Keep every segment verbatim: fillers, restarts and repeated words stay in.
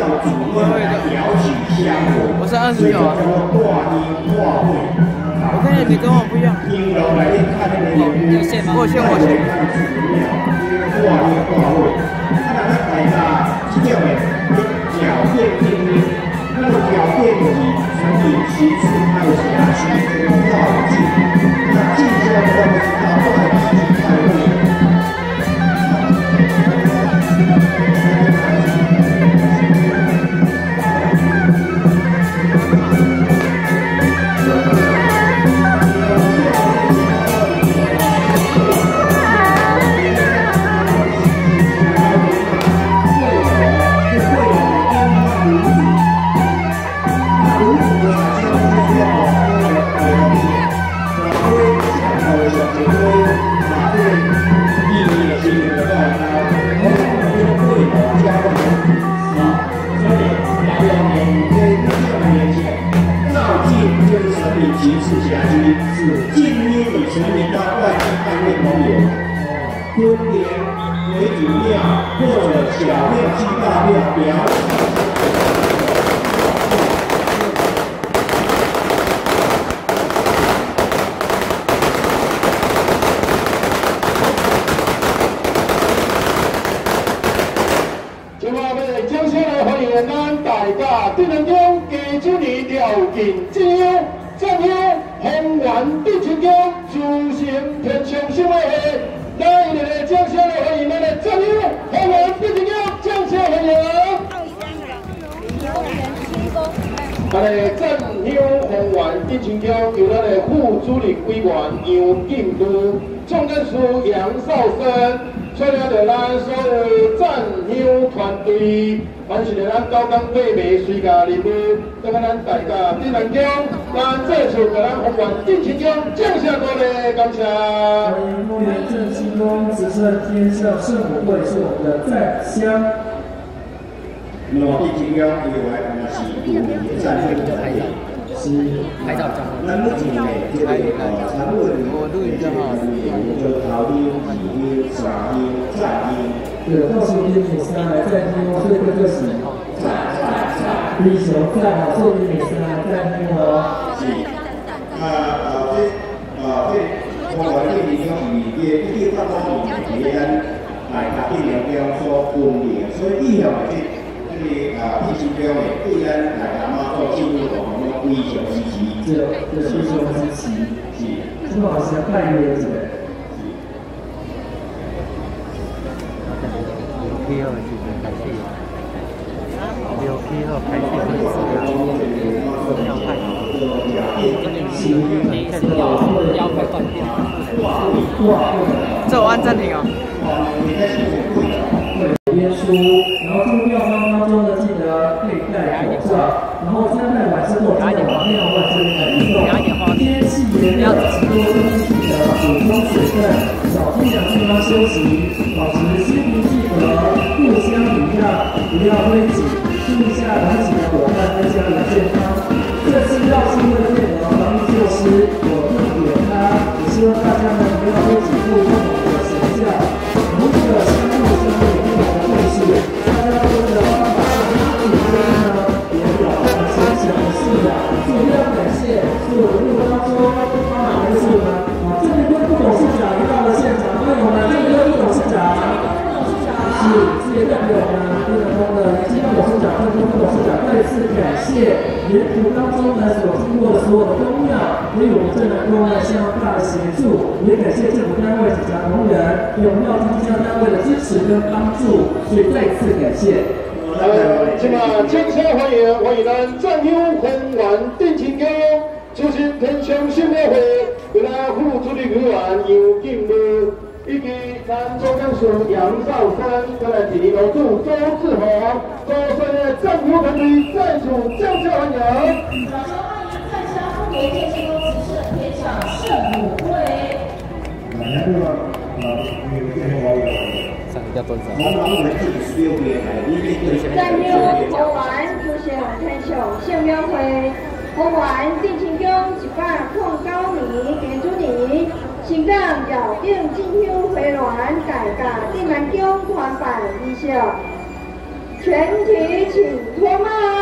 我是二十九啊。我看见你跟我不一样。有线吗？我线我线。那个条件就是产品其次还有辖区这个跨境，那进销的话就是它外地去开会。 其次辖区是近约以全民到外地开会公园，分别为主庙或者小庙及大庙表。今晚要掌声来欢迎咱大家对人中家主年廖金洲。 正优宏源地青宫主行天祥协会，来一个掌声来欢迎咱的正优宏源地青宫，掌声欢迎。咱的正优宏源地青宫由咱的副主任委员杨进都、总干事杨少生，带领着咱所有正优团队。 完成了咱高岗八美水家任务，再跟咱大家顶人奖，咱这次给咱宏源定青奖降下多嘞，感谢。 欢迎丰原正清宫慈圣天圣圣母会是我们的赞香。 那么定青奖另外我们是五年赞会的拍照，是拍照账号。 咱目前呢，这个呃常务的我录影账号， 就桃音、喜音、傻音、赞音。 对，到时候给你三来再听哦，所以这个是地球赞好，所以你三来再听哦。 是，啊啊这啊这，我们这里讲是嘅，一定当中是咱大家定量标所分明，所以以后的这这个啊地球标的对咱大家嘛做进入我们的规条支持。 这这是说支持， 是， 这好像拜约者。 P 二其实排戏，有 P 二排戏会是要看，腰腰快断掉。这我按暂停啊。 编书，然后住庙方当中呢，记得佩戴口罩，然后参拜完之后，真的往庙外这边来运动。天气炎热，请多多记得补充水分，少去两地方休息，保持心平气和，互相礼让，不要推挤，注意一下自己的伙伴跟家人健康。这次绕境会内的防疫措施有利有他，也希望大家呢不要推挤不共同的形象，如此的相互相互不同的故事，大家都的方法上哪里不一呢？也表达了虔诚的信仰，所以非常感谢所有的路当中帮忙的事们啊，这边跟副董事长也到了现场，欢迎我们这边副董事长。 是事业代表呢，电能通的年轻副董事长、电能通副董事长再次感谢沿途当中呢所经过的所有的公庙，给予我们正能宫呢相当大的协助，也感谢政府单位警察同仁，给我们庙经纪单位的支持跟帮助，所以再次感谢。 呃，今嘛掌声欢迎欢迎咱正优宏源定青宫主席天祥信乐会，有咱副主任委员杨进武。 以及咱总干事杨少生，再来第二楼主周志宏，周生的政府团队再次掌声欢迎。 掌声欢迎在下丰原建兴公慈圣天祥圣母会。 大家好，啊，有电话有。 上一个多少？ 我们的第十六年来，一定对。 正优宏源主席天祥圣庙会，宏源定青宫一百零九年天主年。 新港绕境进香回銮大甲镇南宫团办仪式，请全体请脱帽。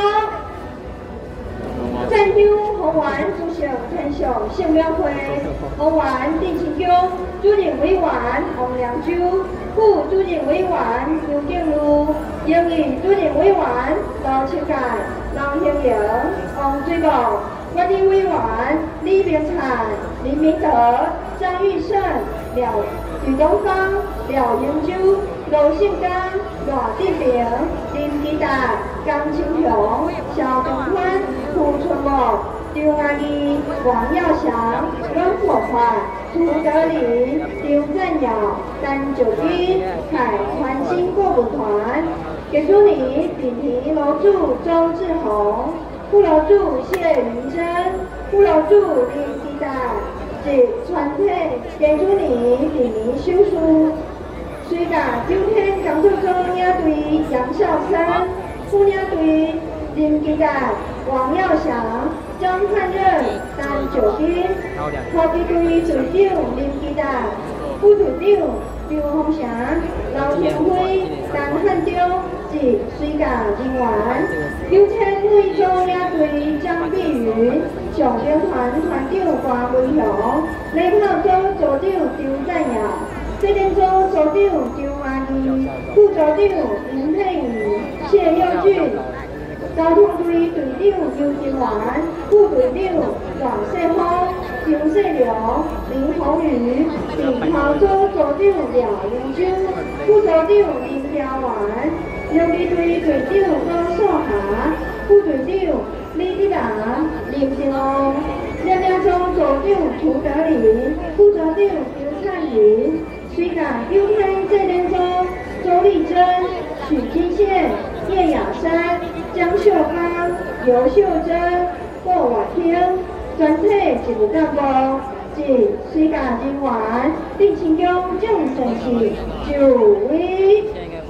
赞优红丸主席天上性命会，红丸丁清江主任委员王良洲，副主任委员杨景如，英语主任委员劳庆介、劳兴营、王水木，管理委员李明灿、林明德、张玉胜、廖吕东方、廖英洲、罗信刚、罗志平、林基达、江清雄、肖东宽、胡春木、刘阿义、王耀祥、阮国华、涂德林、刘赞尧、单九斌、凯团新过舞团，给祝你顶题楼主周志宏，副楼主谢云珍，副楼主林基达，及全体给祝你顶题修书。随甲九天工作中领队杨孝生，副领队林基达、王耀祥、张汉任、单九斌，后备队队长林基达，副队长刘洪祥、劳天辉、陈汉忠及随甲人员。有请会中领队张碧云，上兵团团长关文雄，礼炮组组长周赞尧。这点组组长张阿义，副组长林佩仪、谢佑俊，交通队队长刘金元，副队长阮世峰、张世良、林宏宇，领跑组组长廖英洲，副组长林标元，游击队队长高素霞，副队长李立达、林金旺，两两组组长涂德林，副组长刘灿云。虽然优天这点中，周丽珍、许金宪、叶雅珊、江秀芳、尤秀珍、郭婉婷，全体职务干部及虽然人员，丁清江总神是九位。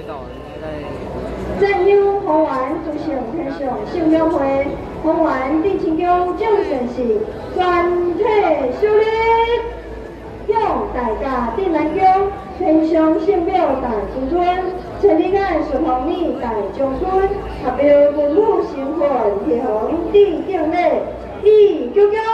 赞优红丸主席天上性命会，红丸丁清江总神是全体受力。用大家定南宫天上圣庙大主尊，陈立安顺皇帝大将军，合表文武成分行地定礼，一鞠躬，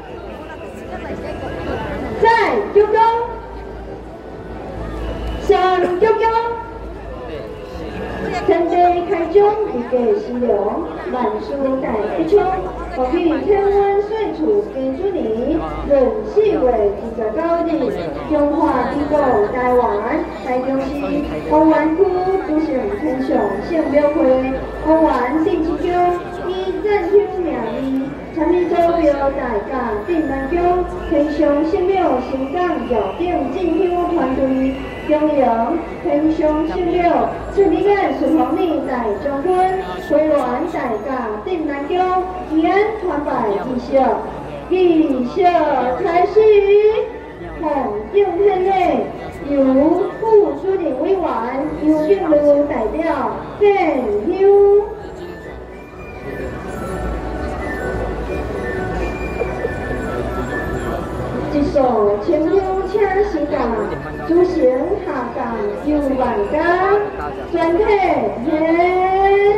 再鞠躬，三鞠躬。天地开张，一个西凉，万事大吉祥。国语天文岁除庚子年，闰四月二十九日，中华民国台湾台中市红丸区主席天上圣庙会，红丸丁清江以赞香名义，参与组标大甲定南宫天上圣庙新港绕境进香团队。中央天上圣庙，陈立安顺皇帝大将军，会员大甲定南宫宜安团拜仪式，仪式开始，红敬天礼，由副主任委员杨景如代表献香。一束清香请时间，主行下降又万家，全体献。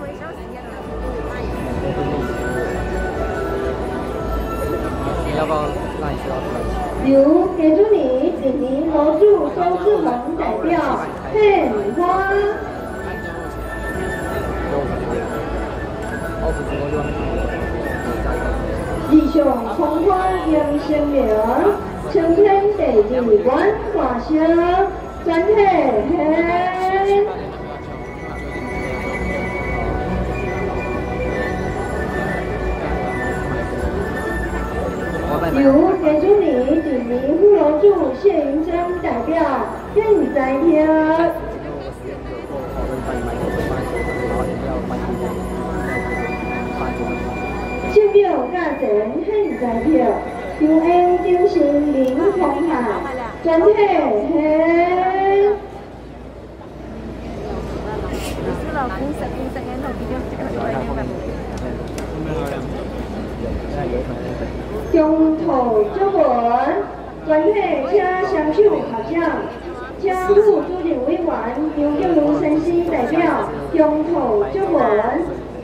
由给祝你顶名楼主周志宏代表献花。以上红花迎新名，春天第二关华声，全体献。由给祝你顶名副楼主谢云珍代表献在听。圣庙价钱献在票，永安精神灵澎湃，全体献。中途作文，全体请双手合掌。 请副主任委员杨建如先生代表中途祝文。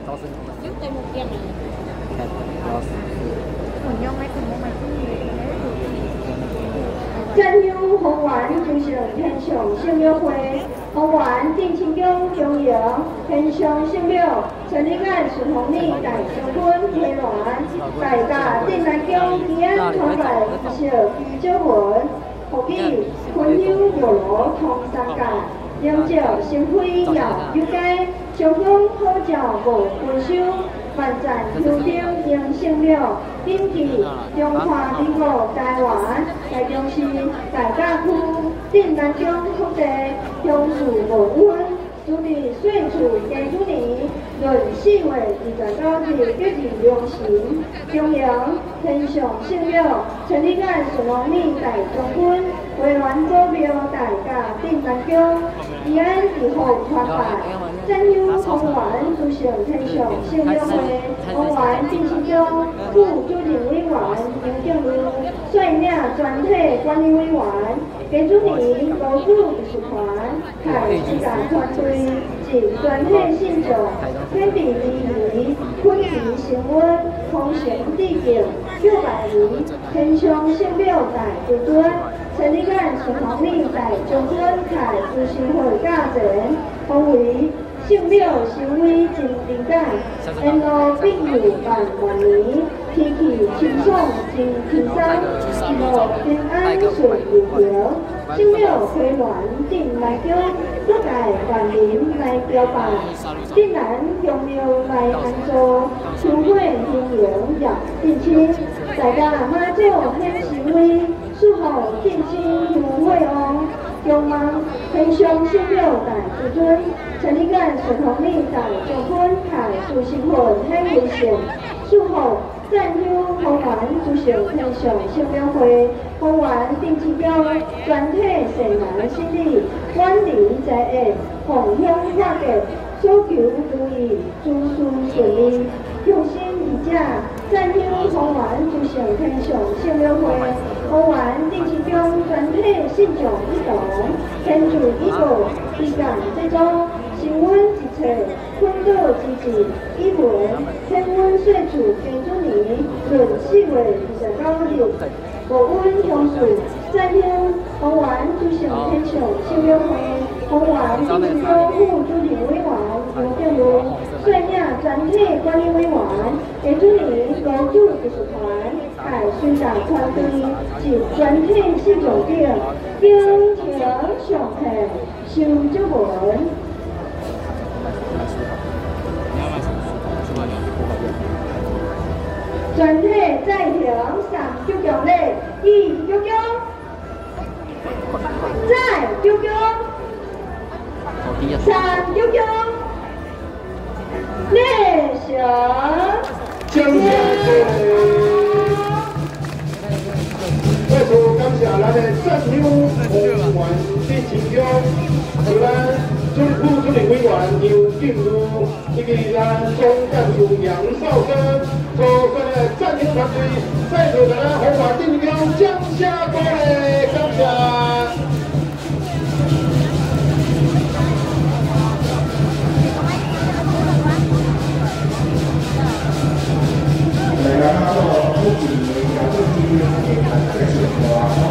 占乡红丸就像天上圣庙会，红丸定清宫中央天上圣庙，陈立干顺红里大将军陪銮，大家定南宫平安传来小居酒文，何必昆丘无罗同三界，两者心灰也有解，相逢好照无分手。万赞秋丁迎圣庙，顶起中华民国台湾大中市大甲区镇南宫土地乡事无温，主理岁处家主年，闰四月二十九日吉日良辰，中央天上圣庙陈立干顺王里大将军为原祖庙大甲镇南宫，宜安以后传拜。占乡红丸主席天上圣庙会，红丸定清宫副主任委员杨建如率领全体管理委员，家主年高组艺术团、台世界团队及全体信众，天地礼仪、坤仪升温、空行地景、九百里天上圣庙大主尊。陈立干顺红里大将军台主席会驾前，方为。圣庙行为真灵感，沿路必有万万年，天气清爽真轻松，一路平安顺如潮。圣庙回銮镇南宫，各界万民来表拜，镇南宫庙来安坐，香火兴隆也振兴，大家马祖显神威，祝福振兴香火旺。仰望天上圣庙大主尊，陈立干顺红里大将军台主席会很危险，祝福占乡红丸主席天上圣庙会，红丸定清宫全体善男信女，远离灾厄，共享化解，所求如意，诸事顺利。用心一者，占乡红丸主席天上圣庙会，红丸定清宫全体信众一同，天主一个，一感这种。新温一切，坤道之治，以文天温岁处家主年，闰四月二十九日，五温乡事，占乡红丸主席天上圣庙会，红丸定清宫副主任委员杨建如率领全体管理委员，家主年高组艺术团、台宣传团队及全体信众等，敬请上台受祝文。全体在庭上九强礼，一九强，再九强，三九强，列成。 将下再次感谢咱的占乡红丸镇清宫，有咱主副主任委员杨建如，以及咱总干事杨少生，所率领的占乡团队，再次给咱红丸镇清宫将下过来，感谢。来，咱到目前的调整期，给大家说话。